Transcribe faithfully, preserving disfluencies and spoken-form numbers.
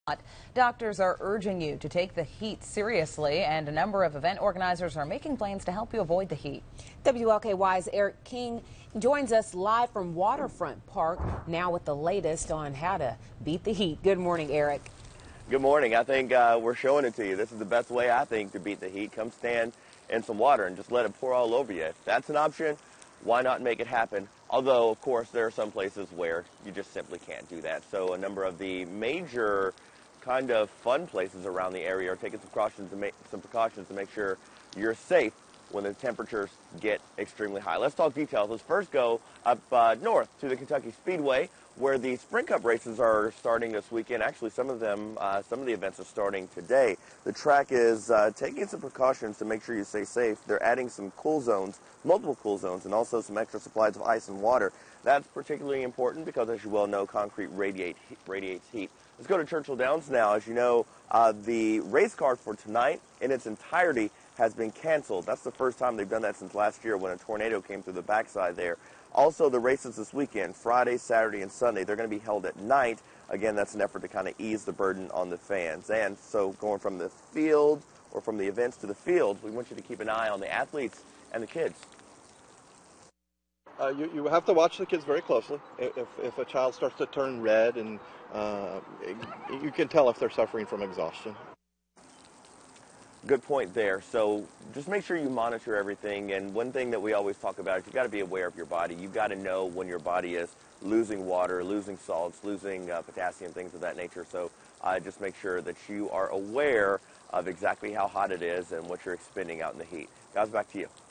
Doctors are urging you to take the heat seriously, and a number of event organizers are making plans to help you avoid the heat. W L K Y's Eric King joins us live from Waterfront Park now with the latest on how to beat the heat. Good morning, Eric. Good morning. I think uh, we're showing it to you. This is the best way, I think, to beat the heat. Come stand in some water and just let it pour all over you. If that's an option, why not make it happen? Although, of course, there are some places where you just simply can't do that. So a number of the major kind of fun places around the area are taking some precautions to make, some precautions to make sure you're safe when the temperatures get extremely high. Let's talk details. Let's first go up uh, north to the Kentucky Speedway, where the Sprint Cup races are starting this weekend. Actually, some of them, uh, some of the events are starting today. The track is uh, taking some precautions to make sure you stay safe. They're adding some cool zones, multiple cool zones, and also some extra supplies of ice and water. That's particularly important because, as you well know, concrete radiate, radiates heat. Let's go to Churchill Downs now. As you know, uh, the race card for tonight in its entirety has been canceled. That's the first time they've done that since last year when a tornado came through the backside there. Also, the races this weekend, Friday, Saturday, and Sunday, they're going to be held at night. Again, that's an effort to kind of ease the burden on the fans. And so going from the field or from the events to the field, we want you to keep an eye on the athletes and the kids. Uh, you, you have to watch the kids very closely. If, if a child starts to turn red, and uh, you can tell if they're suffering from exhaustion. Good point there. So just make sure you monitor everything. And one thing that we always talk about is you've got to be aware of your body. You've got to know when your body is losing water, losing salts, losing uh, potassium, things of that nature. So uh, just make sure that you are aware of exactly how hot it is and what you're expending out in the heat. Guys, back to you.